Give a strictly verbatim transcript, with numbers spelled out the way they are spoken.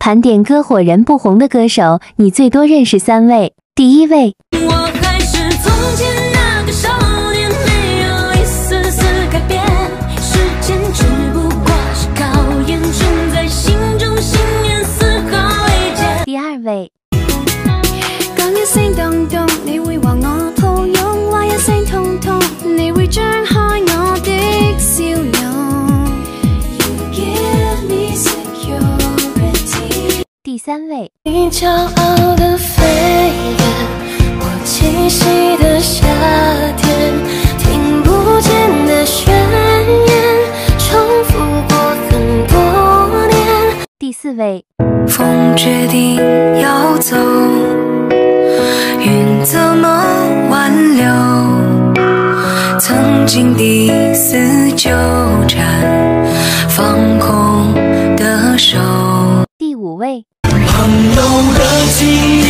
盘点歌火人不红的歌手，你最多认识三位。第一位， 我还是从前那个少年，没有一丝丝改变。时间只不过是考验，种在心中信念丝毫未减。 第二位， 講一聲動動，你會話我抱擁；話一聲痛痛，你會張開我的笑容。You give me security。 第三位， 你驕傲的飛遠，我栖息的夏天，聽不見的宣言，重複過很多年。 第四位， 風決定要走，雲怎麼挽留？曾經的死糾纏，放空的手。 第五位， 朋友的情